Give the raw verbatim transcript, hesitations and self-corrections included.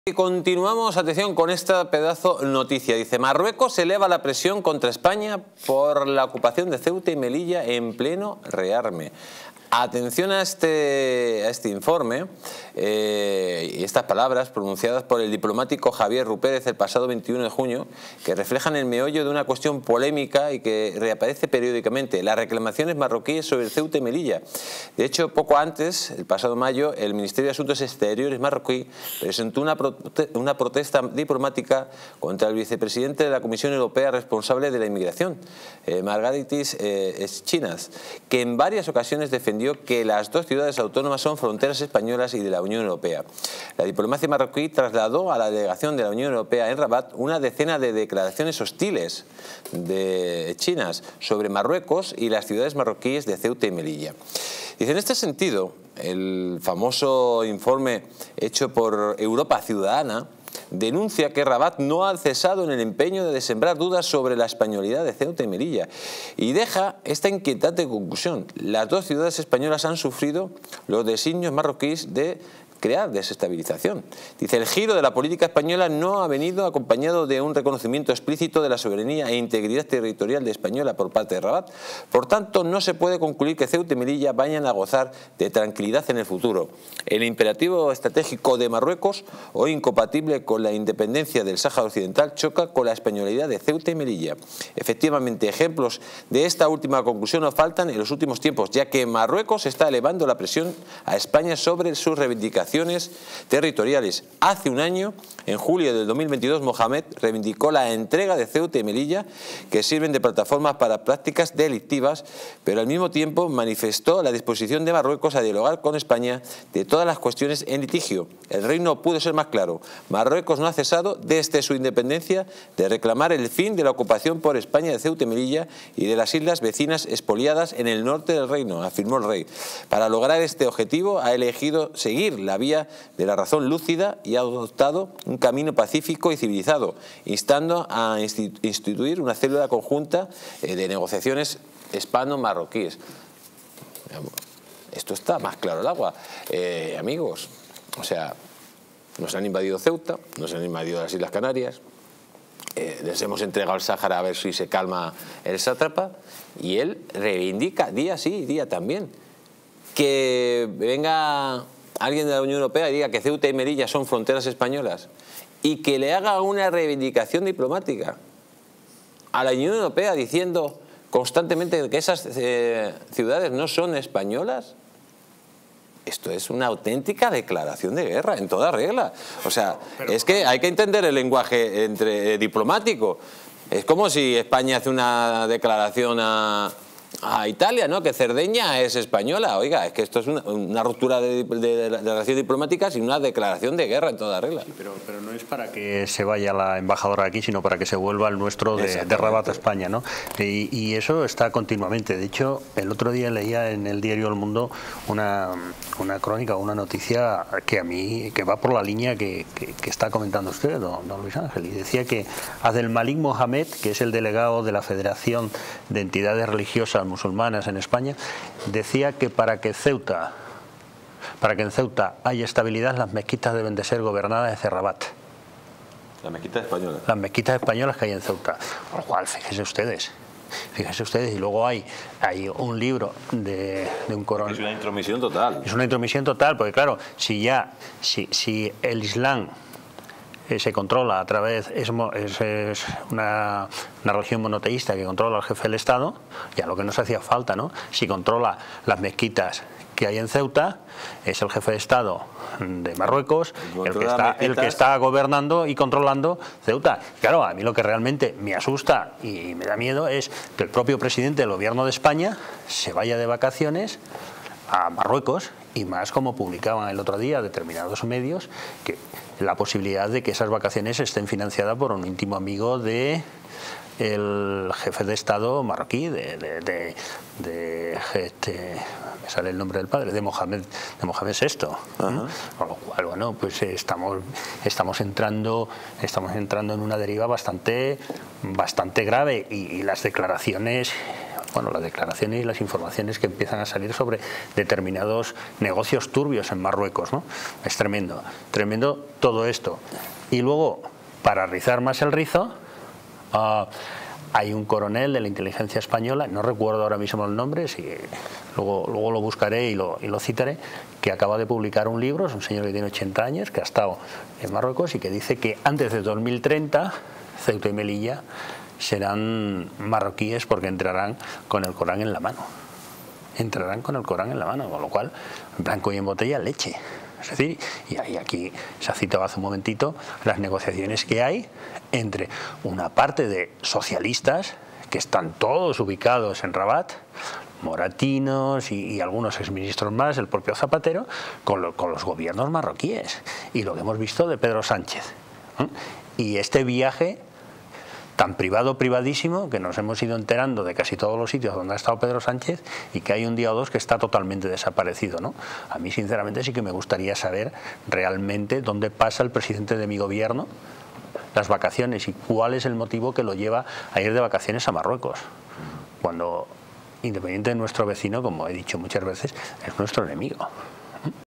Y continuamos, atención, con esta pedazo noticia. Dice, Marruecos eleva la presión contra España por la ocupación de Ceuta y Melilla en pleno rearme. Atención a este, a este informe eh, y estas palabras pronunciadas por el diplomático Javier Rupérez el pasado veintiuno de junio, que reflejan el meollo de una cuestión polémica y que reaparece periódicamente: las reclamaciones marroquíes sobre Ceuta y Melilla. De hecho, poco antes, el pasado mayo, el Ministerio de Asuntos Exteriores marroquí presentó una, prote una protesta diplomática contra el vicepresidente de la Comisión Europea responsable de la inmigración, eh, Margaritis eh, Schinas, que en varias ocasiones defendió que las dos ciudades autónomas son fronteras españolas y de la Unión Europea. La diplomacia marroquí trasladó a la delegación de la Unión Europea en Rabat una decena de declaraciones hostiles de Schinas sobre Marruecos y las ciudades marroquíes de Ceuta y Melilla. Dice, en este sentido, el famoso informe hecho por Europa Ciudadana denuncia que Rabat no ha cesado en el empeño de sembrar dudas sobre la españolidad de Ceuta y Melilla y deja esta inquietante conclusión: las dos ciudades españolas han sufrido los designios marroquíes de crear desestabilización. Dice, el giro de la política española no ha venido acompañado de un reconocimiento explícito de la soberanía e integridad territorial de Española por parte de Rabat. Por tanto, no se puede concluir que Ceuta y Melilla vayan a gozar de tranquilidad en el futuro. El imperativo estratégico de Marruecos, hoy incompatible con la independencia del Sáhara Occidental, choca con la españolidad de Ceuta y Melilla. Efectivamente, ejemplos de esta última conclusión no faltan en los últimos tiempos, ya que Marruecos está elevando la presión a España sobre sus reivindicaciones territoriales. Hace un año, en julio del dos mil veintidós, Mohamed reivindicó la entrega de Ceuta y Melilla, que sirven de plataformas para prácticas delictivas, pero al mismo tiempo manifestó la disposición de Marruecos a dialogar con España de todas las cuestiones en litigio. El reino pudo ser más claro: Marruecos no ha cesado desde su independencia de reclamar el fin de la ocupación por España de Ceuta y Melilla y de las islas vecinas expoliadas en el norte del reino, afirmó el rey. Para lograr este objetivo ha elegido seguir la vía de la razón lúcida y ha adoptado un camino pacífico y civilizado, instando a instituir una célula conjunta de negociaciones hispano-marroquíes. Esto está más claro el agua, eh, amigos. O sea, nos han invadido Ceuta, nos han invadido las Islas Canarias, eh, les hemos entregado el Sáhara a ver si se calma el sátrapa, y él reivindica día sí, día también, que venga alguien de la Unión Europea y diga que Ceuta y Melilla son fronteras españolas y que le haga una reivindicación diplomática a la Unión Europea diciendo constantemente que esas eh, ciudades no son españolas. Esto es una auténtica declaración de guerra en toda regla. O sea, pero, es que hay que entender el lenguaje entre, eh, diplomático. Es como si España hace una declaración a... a Italia, ¿no?, que Cerdeña es española. Oiga, es que esto es una, una ruptura de, de, de, de relaciones diplomáticas y una declaración de guerra en toda regla. Sí, pero, pero no es para que se vaya la embajadora aquí, sino para que se vuelva el nuestro de, de Rabat a España, ¿no? Y, y eso está continuamente. De hecho, el otro día leía en el diario El Mundo una, una crónica, una noticia que a mí, que va por la línea que, que, que está comentando usted, don, don Luis Ángel, y decía que Abdelmalik Mohamed, que es el delegado de la Federación de Entidades Religiosas Musulmanas en España, decía que para que Ceuta, para que en Ceuta haya estabilidad, las mezquitas deben de ser gobernadas desde Rabat. Las mezquitas españolas. Las mezquitas españolas que hay en Ceuta. Por lo cual, fíjense ustedes, fíjense ustedes, y luego hay, hay un libro de, de un coronel. Es una intromisión total. Es una intromisión total, porque claro, si ya, si, si el Islam se controla a través, es, es, es una, una religión monoteísta que controla al jefe del Estado, ya lo que nos hacía falta, ¿no? Si controla las mezquitas que hay en Ceuta, es el jefe de Estado de Marruecos el que, está, el que está gobernando y controlando Ceuta. Claro, a mí lo que realmente me asusta y me da miedo es que el propio presidente del gobierno de España se vaya de vacaciones a Marruecos, y más como publicaban el otro día determinados medios, que la posibilidad de que esas vacaciones estén financiadas por un íntimo amigo de el jefe de Estado marroquí, de, de, de, de este, me sale el nombre del padre, de Mohamed, de Mohamed sexto. Ajá. Con lo cual, bueno, pues estamos, estamos entrando, estamos entrando en una deriva bastante, bastante grave, y, y las declaraciones bueno, las declaraciones y las informaciones que empiezan a salir sobre determinados negocios turbios en Marruecos, ¿no? Es tremendo, tremendo todo esto. Y luego, para rizar más el rizo, uh, hay un coronel de la inteligencia española, no recuerdo ahora mismo el nombre, si, luego, luego lo buscaré y lo, y lo citaré, que acaba de publicar un libro, es un señor que tiene ochenta años, que ha estado en Marruecos y que dice que antes de dos mil treinta Ceuta y Melilla serán marroquíes porque entrarán con el Corán en la mano. Entrarán con el Corán en la mano, con lo cual, blanco y en botella, leche. Es decir, y aquí se ha citado hace un momentito las negociaciones que hay entre una parte de socialistas que están todos ubicados en Rabat, moratinos y, y algunos exministros más, el propio Zapatero, con, lo, con los gobiernos marroquíes. Y lo que hemos visto de Pedro Sánchez. ¿eh? Y este viaje tan privado, privadísimo, que nos hemos ido enterando de casi todos los sitios donde ha estado Pedro Sánchez y que hay un día o dos que está totalmente desaparecido, ¿no? A mí, sinceramente, sí que me gustaría saber realmente dónde pasa el presidente de mi gobierno las vacaciones y cuál es el motivo que lo lleva a ir de vacaciones a Marruecos, cuando, independiente de nuestro vecino, como he dicho muchas veces, es nuestro enemigo.